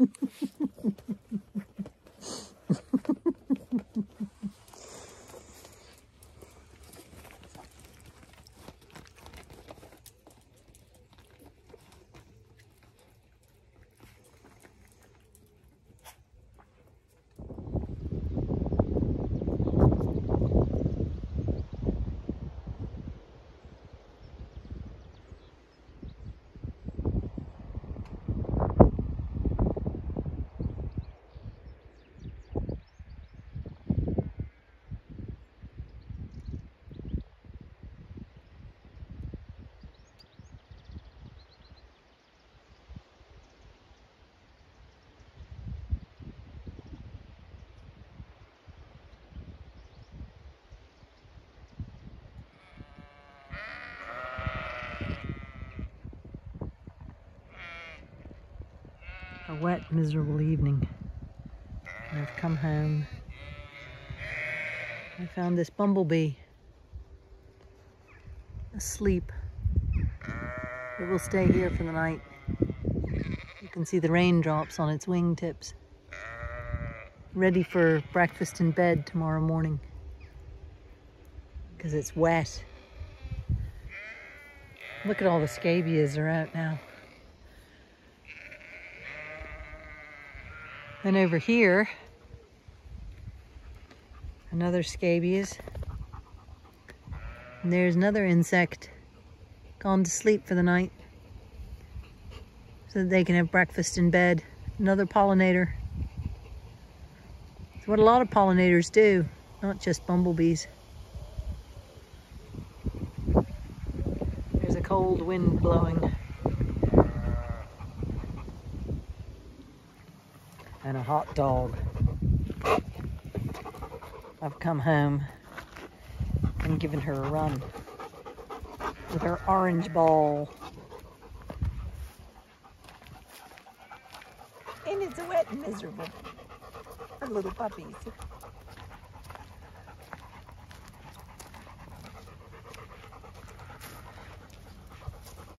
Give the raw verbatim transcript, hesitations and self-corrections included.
A wet, miserable evening. And I've come home. I found this bumblebee asleep. It will stay here for the night. You can see the raindrops on its wingtips. Ready for breakfast in bed tomorrow morning. Because it's wet. Look at all the scabies are out now. Then over here, another scabies. And there's another insect gone to sleep for the night so that they can have breakfast in bed. Another pollinator. It's what a lot of pollinators do, not just bumblebees. There's a cold wind blowing. And a hot dog. I've come home and given her a run with her orange ball. And it's wet and miserable for little puppies.